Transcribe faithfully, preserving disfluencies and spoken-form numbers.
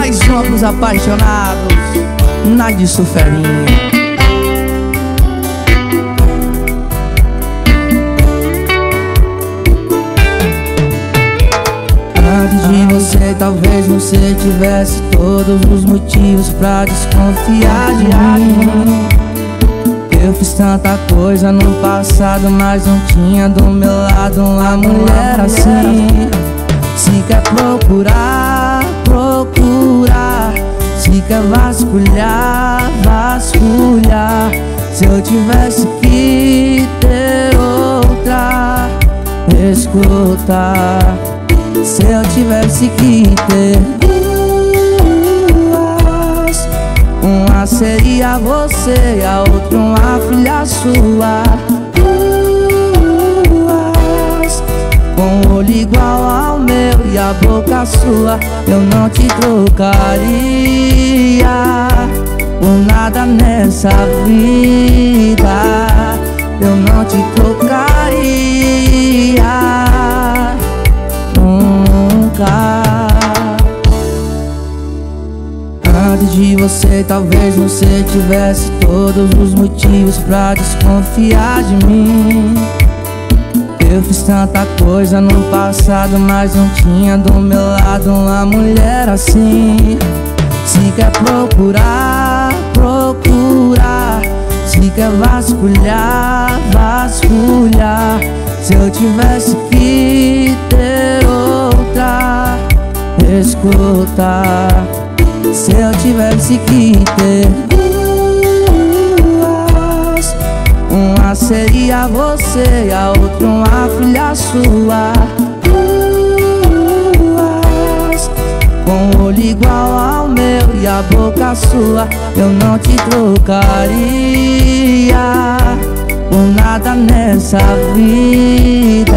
Mais uma pros apaixonados, Nadi Suferinha. Antes de você, talvez você tivesse todos os motivos pra desconfiar de mim. Eu fiz tanta coisa no passado, mas não tinha do meu lado uma mulher assim. Se quer procurar, procurar. Se quer vasculhar, vasculhar. Se eu tivesse que ter outra, escuta. Se eu tivesse que ter duas, uma seria você e a outra uma filha sua. Duas, com o olho igual ao meu e a boca sua. Eu não te trocaria por nada nessa vida. Eu não te trocaria nunca. Antes de você, talvez você tivesse todos os motivos pra desconfiar de mim. Eu fiz tanta coisa no passado, mas não tinha do meu lado uma mulher assim. Se quer procurar, procurar. Se quer vasculhar, vasculhar. Se eu tivesse que ter outra, escuta. Se eu tivesse que ter duas, uma seria você e a outra uma filha sua. Duas, com o olho igual ao meu e a boca sua. Eu não te trocaria por nada nessa vida.